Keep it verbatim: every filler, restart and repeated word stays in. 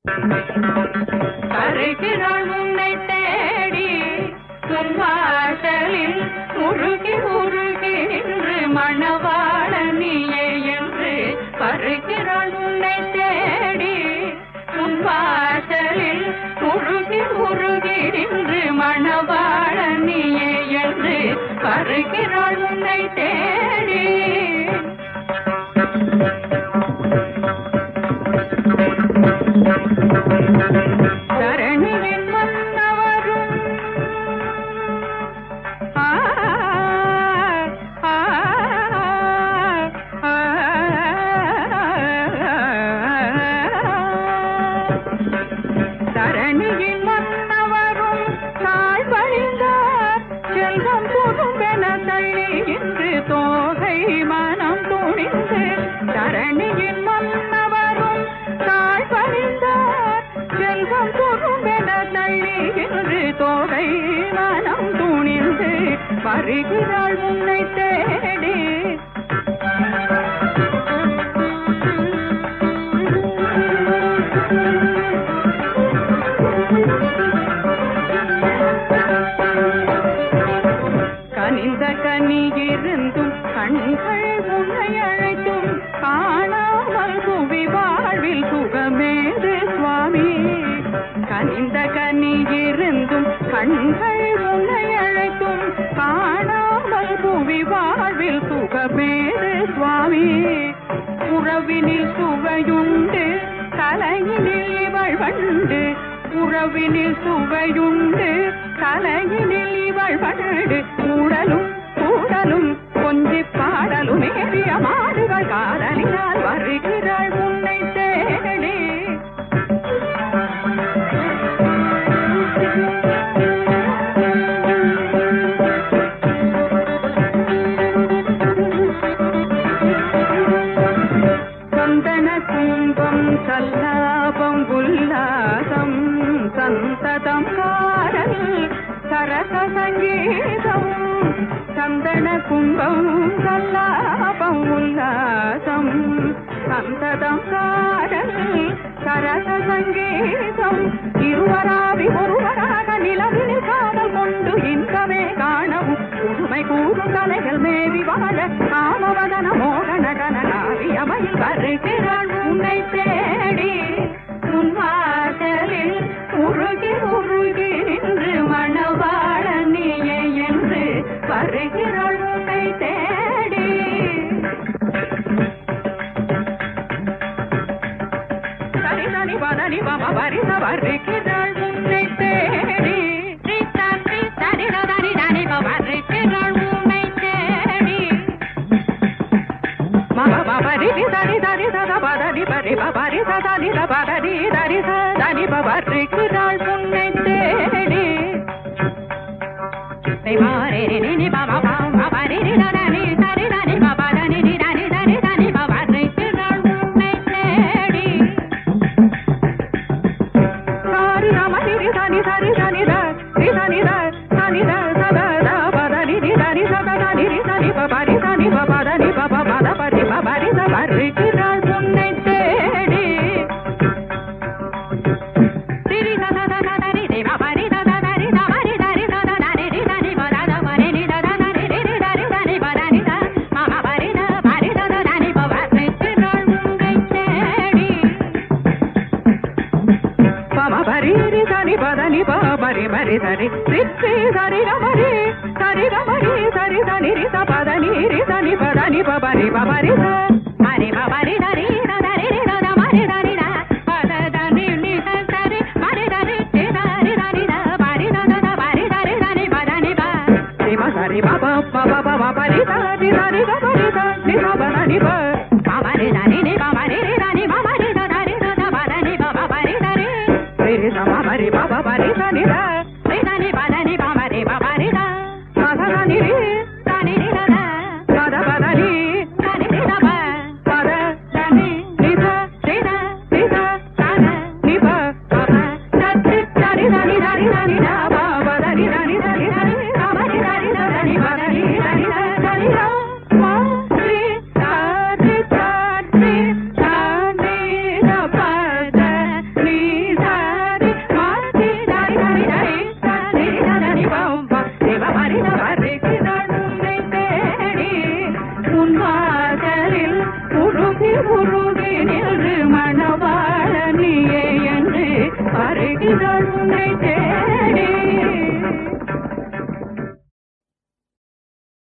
வருகிறாள் உன்னை தேடி துன்வாசலில் உருகி உருகி நின்று மணவாளனியே என்று வருகிறாள் உன்னை தேடி துன்வாசலில் உருகி உருகி நின்று மணவாளனியே என்று வருகிறாள் உன்னை தேடி தரணியின் மன்னவரும் தரணியின் மன்னவரும் தாழ் பணிந்தார் செல்வம் புதும்பென தள்ளி இன்று தோகை மனம் துணிந்து தரணியின் மன்னவரும் தாழ் பணிந்தார் செல்வம் புதும்பென தள்ளி இன்று தோகை மனம் துணிந்து வருகிறாள் உன்னை தேடி கனிந்த கனியிருந்தும் கண்கள் உன்னை அழைத்தும் காணாமல் புவி வாழ்வில் சுகமேது சுவாமி கனிந்த கனியிருந்தும் கண்கள் உன்னை அழைத்தும் காணாமல் புவி வாழ்வில் சுகமேது சுவாமி உறவினில் சுவையுண்டு தலையினில் இவள் வண்டு உறவினில் சுவையுண்டு தலையினில் இவள் வண்டு கூடலும் கூடலும் கொஞ்சி பாடலும் ஏறிய மாடுகள் காதலினால் வருகிறாள் உன்னை தேடி சந்தன கும்பம் சல்லாபம் உல்லாசம் சந்ததம் காரல் சரச சங்கீதம் சந்தன கும்பம் சல்லாபம் உல்லாசம் சந்ததம் காரல் சரச சங்கீதம் இருவராவி ஒருவராக நிலவினில் காதல் கொண்டு இன்பமே காணவும் புதுமை கூறும் கலைகள் மேவி வாழ காமவதன மோக நடன நாவியமையில் வருகிறாள் உன்னை தேடி உன் வாசலில் உருகி உருகி நின்று மணவாளனியே என்று வருகிறாள் உன்னை தேடி சரி சனி பதனி பம பரிச வருகிறாள் உன்னை தேடி வருகிறாள் உன்னை தேடி மம பரி தனி தனி சத பதனி பரி பரி சதனி பதனி தனி சதனி வருகிறாள் உன்னை தேடி மாரே நினி பம பம பரி தனி சரி தனி பதனி தனி தனி தனி வருகிறாள் உன்னை தேடி சாரி ரமணி தனி சரி தனி தனி தனி தனி சத பதனி தனி சத தனி தனி பரி தனி பதனி பத பரி பரி வருகிறாள் உன்னை தேடி திரி சத தனி தேவ பரி தத தரி தமரி தரி சத தனி தனி பத மரி நி தத தனி ரி தரி தனி பதனி த மம பரி த பரி தத தனி வருகிறாள் உன்னை தேடி மம பரி ரி தனி பதனி பரி மரி தரி ரி சரி ரமரி சரி ரமரி சரி தனி ரி பதனி ரி தனி பதனி பரி பரி த மரி பரி தரி தரி ரி தத மரி தரி த பத தனி நி சரி மரி தரி ரி தரி தரி த பரி த த பரி தரி தனி பதனி ப சிம சரி ப ப ப ப பரி தரி தரி த பரி த நி பதனி ப மரி தனி நி மரி ரி தனி மரி த தரி த பதனி ப பரி தரி ரி சம மரி ப பரி தனி த ரி தனி பதனி ப மரி ப பரி த பத தனி ரி தனி ரி த பத பதனி தனி ரி த ப பத தனி ரி த ரி த ரி த தன நி ப ப தரி தரி தனி தரி தனி த ப பதனி தனி தரி தனி த மரி தரி த தனி பதனி தனி த தனி த ம ரி த ரி த ரி த நி த ப த நி நிரிதனி பம்பா சிவ மரித வருகிறாள் உன்னை தேடி உன் வாசலில் உருகி உருகி நின்று மணவாளனியே என்று வருகிறாள் உன்னை தேடி